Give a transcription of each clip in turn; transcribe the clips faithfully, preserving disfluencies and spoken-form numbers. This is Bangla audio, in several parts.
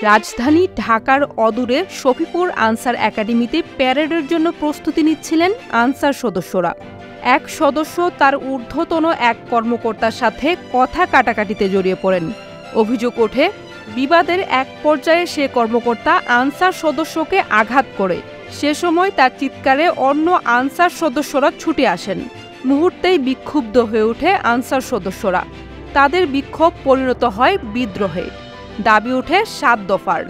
রাজধানী ঢাকার অদূরে শফিপুর আনসার একাডেমিতে প্যারেডের জন্য প্রস্তুতি নিচ্ছিলেন আনসার সদস্যরা। এক সদস্য তার ঊর্ধ্বতন এক কর্মকর্তার সাথে কথা কাটাকাটিতে জড়িয়ে পড়েন। অভিযোগ ওঠে, বিবাদের এক পর্যায়ে সে কর্মকর্তা আনসার সদস্যকে আঘাত করে। সে সময় তার চিৎকারে অন্য আনসার সদস্যরা ছুটে আসেন। মুহূর্তেই বিক্ষুব্ধ হয়ে ওঠে আনসার সদস্যরা। তাদের বিক্ষোভ পরিণত হয় বিদ্রোহে। দাবি ওঠে সাত দফার।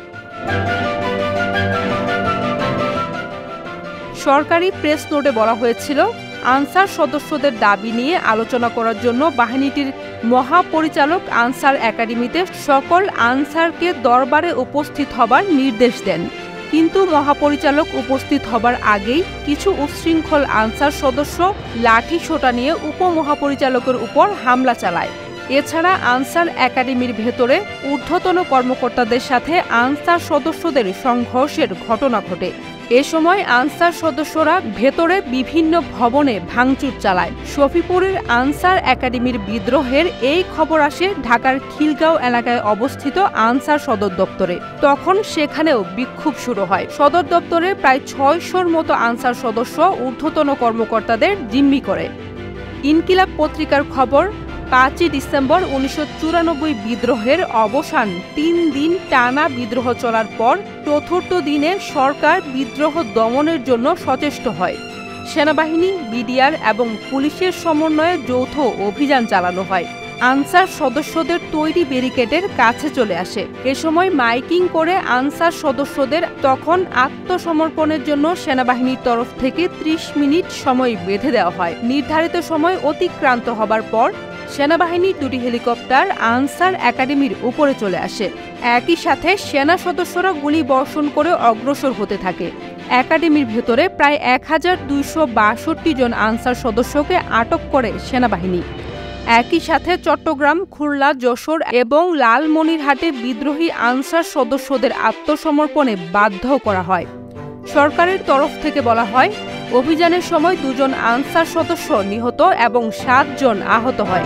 সরকারি প্রেস নোটে বলা হয়েছিল, আনসার সদস্যদের দাবি নিয়ে আলোচনা করার জন্য বাহিনীটির মহাপরিচালক আনসার একাডেমিতে সকল আনসারকে দরবারে উপস্থিত হবার নির্দেশ দেন। কিন্তু মহাপরিচালক উপস্থিত হবার আগেই কিছু উচ্ছৃঙ্খল আনসার সদস্য লাঠি সোঁটা নিয়ে উপমহাপরিচালকের উপর হামলা চালায়। এছাড়া আনসার একাডেমির ভেতরে ঊর্ধ্বতন কর্মকর্তাদের সাথে আনসার সদস্যদের সংঘর্ষের ঘটনা ঘটে। এ সময় আনসার সদস্যরা ভেতরে বিভিন্ন ভবনে ভাঙচুর চালায়। শফিপুরের আনসার একাডেমির বিদ্রোহের এই খবর আসে ঢাকার খিলগাঁও এলাকায় অবস্থিত আনসার সদর দপ্তরে। তখন সেখানেও বিক্ষোভ শুরু হয়। সদর দপ্তরে প্রায় ছয়শোর মতো আনসার সদস্য ঊর্ধ্বতন কর্মকর্তাদের জিম্মি করে। ইনকিলাব পত্রিকার খবর, পাঁচই ডিসেম্বর উনিশশো চুরানব্বই বিদ্রোহের অবসান। তিন দিন টানা বিদ্রোহ চলার পর চতুর্থ দিনে সরকার বিদ্রোহ দমনের জন্য সচেষ্ট হয়। সেনাবাহিনী, বিডিআর এবং পুলিশের সমন্বয়ে যৌথ অভিযান চালানো হয়। আনসার সদস্যদের তৈরি ব্যারিকেডের কাছে চলে আসে। এ সময় মাইকিং করে আনসার সদস্যদের তখন আত্মসমর্পণের জন্য সেনাবাহিনীর তরফ থেকে ত্রিশ মিনিট সময় বেঁধে দেওয়া হয়। নির্ধারিত সময় অতিক্রান্ত হবার পর সেনাবাহিনীর দুটি হেলিকপ্টার আনসার একাডেমির উপরে চলে আসে। একই সাথে সেনা সদস্যরা গুলি বর্ষণ করে অগ্রসর হতে থাকে। একাডেমির ভেতরে প্রায় এক হাজার দুইশো বাষট্টি জন আনসার সদস্যকে আটক করে সেনাবাহিনী। একই সাথে চট্টগ্রাম, খুলনা, যশোর এবং লালমনিরহাটে বিদ্রোহী আনসার সদস্যদের আত্মসমর্পণে বাধ্য করা হয়। সরকারের তরফ থেকে বলা হয়, অভিযানের সময় দুজন আনসার সদস্য নিহত এবং সাত জন আহত হয়।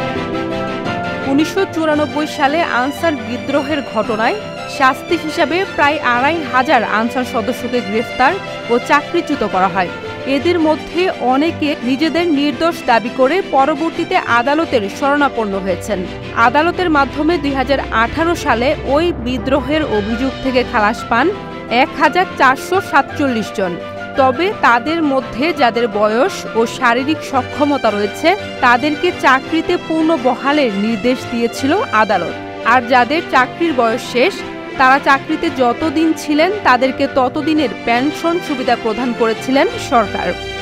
উনিশশো চুরানব্বই সালে আনসার বিদ্রোহের ঘটনায় শাস্তি হিসাবে প্রায় আড়াই হাজার আনসার সদস্যকে গ্রেফতার ও চাকরিচ্যুত করা হয়। এদের মধ্যে অনেকে নিজেদের নির্দোষ দাবি করে পরবর্তীতে আদালতের শরণাপন্ন হয়েছেন। আদালতের মাধ্যমে দুই হাজার আঠারো সালে ওই বিদ্রোহের অভিযোগ থেকে খালাস পান এক হাজার চারশো সাতচল্লিশ জন। তবে তাদের মধ্যে যাদের বয়স ও শারীরিক সক্ষমতা রয়েছে তাদেরকে চাকরিতে পূর্ণ বহালের নির্দেশ দিয়েছিল আদালত। আর যাদের চাকরির বয়স শেষ, তারা চাকরিতে যতদিন ছিলেন তাদেরকে ততদিনের পেনশন সুবিধা প্রদান করেছিলেন সরকার।